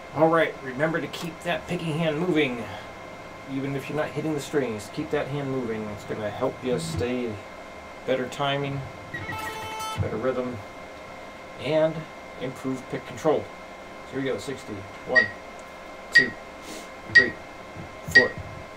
Alright, remember to keep that picking hand moving. Even if you're not hitting the strings, keep that hand moving. It's going to help you stay better timing, better rhythm, and improve pick control. So here we go, 60. 1, 2, 3, 4.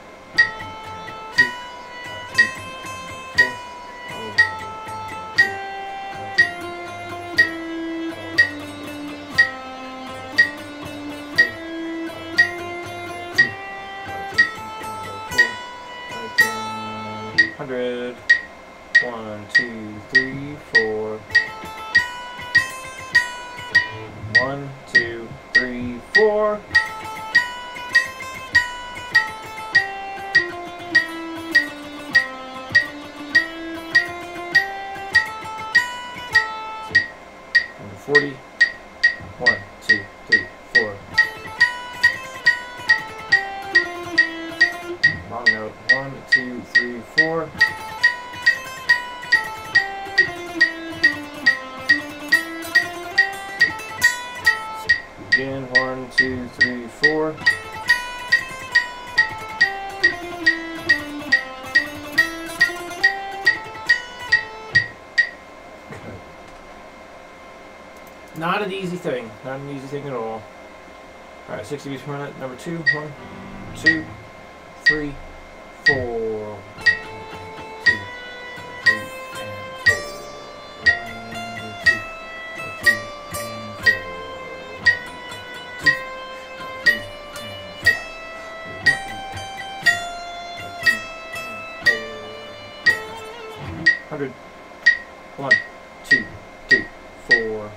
100. 1, 2, 3, 4. 1, 2, 3, 4. Number 40. 1, 2, 3, 4. Long note. 1, 2, 3, 4. Again, 1, 2, 3, 4. Not an easy thing. Not an easy thing at all. Alright, 60 beats per minute. Number 2. 1, 2, 3, 4. 100. 1, 2, 3, 4.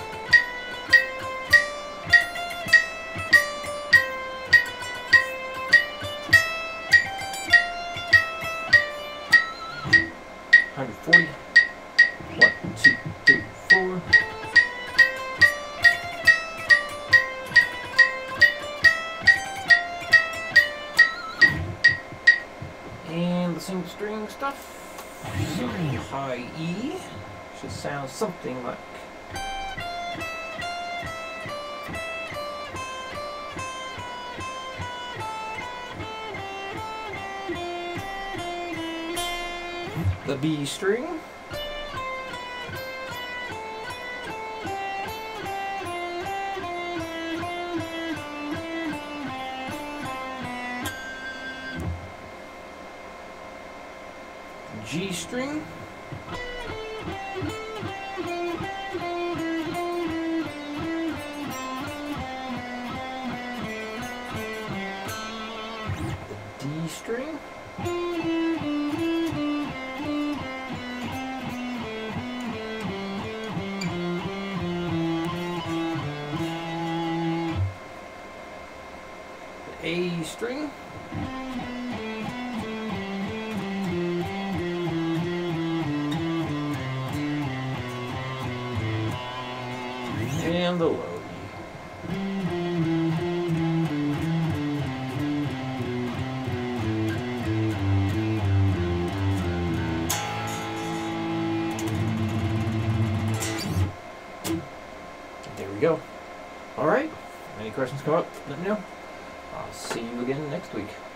140. 1, 2, 3, 4. And the single string stuff. So high E should sound something like. The B string. G string. The D string. The A string. And the low E. There we go. Alright. Any questions come up, let me know. I'll see you again next week.